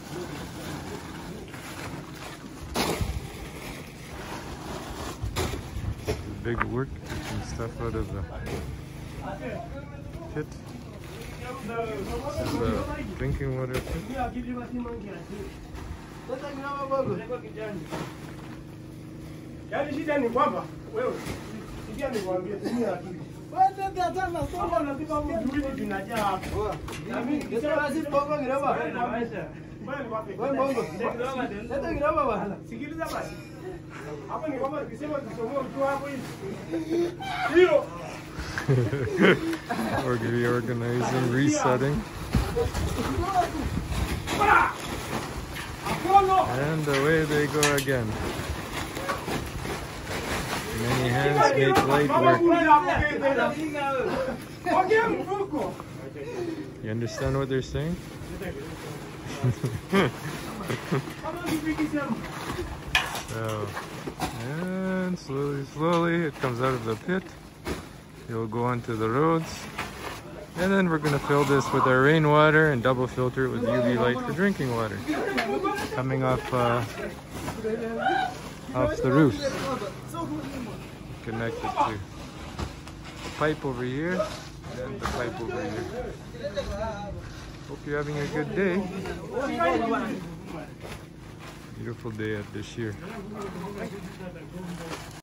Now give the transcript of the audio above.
Big work, taking stuff out of the pit. This is the drinking water pit. We're reorganizing, resetting. And away they go again. Many hands make light work. You understand what they're saying? So, and slowly it comes out of the pit. It'll go onto the roads. And then we're going to fill this with our rainwater and double filter it with UV light for drinking water. Coming off the roofs. Connected to the pipe over here and the pipe over here. Hope you're having a good day. Beautiful day at Dashir.